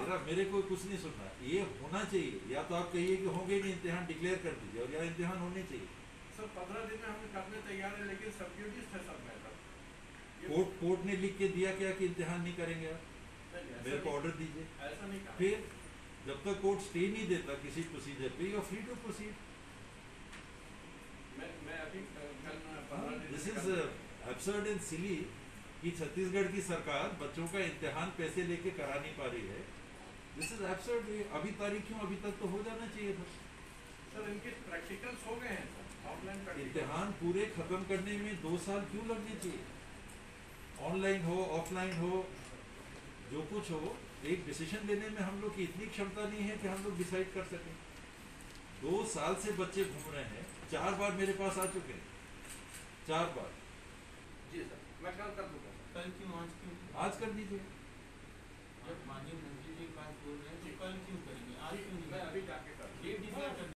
मेरा मेरे को कुछ नहीं सुनना, ये होना चाहिए। या तो आप कहिए कि होंगे नहीं इम्तिहान, डिक्लेयर कर दीजिए, और या इम्तिहान होने चाहिए। सर 15 दिन में हम करने तैयार है, लेकिन सब्सिडीज थे सब मैटर। कोर्ट ने लिख के दिया क्या कि इम्तिहान नहीं करेंगे आप? मेरे को ऑर्डर दीजिए। ऐसा नहीं कहा। फिर जब तक कोर्ट स्टे नहीं देता किसी प्रोसीजर पे, you are free to proceed. मैं अभी कल 15 दिन this is absurd and silly कि छत्तीसगढ़ की सरकार बच्चों का इम्तिहान पैसे लेके करा नहीं पा रही है। This is absurd. अभी तारीख क्यों? अभी तक तो हो जाना चाहिए था। सर इनके प्रैक्टिकल्स हो गए हैं सर, ऑफलाइन प्रैक्टिकल। इम्तिहान पूरे खत्म करने में 2 साल क्यों लगने चाहिए? ऑनलाइन हो ऑफलाइन हो जो कुछ हो, एक डिसीजन लेने में हम लोग की इतनी क्षमता नहीं है कि हम लोग डिसाइड कर सकें। 2 साल से बच्चे घूम रहे हैं, 4 बार मेरे पास आ चुके हैं, 4 बार। जी सर, मैं कल कर दूंगा। कल क्यों आज क्यों? आज कर दीजिए। जब माननीय मंत्री जी बात बोल रहे हैं तो कल क्यों करेंगे, आज क्यों नहीं? मैं अभी जाके कर डेट डिक्लेयर कर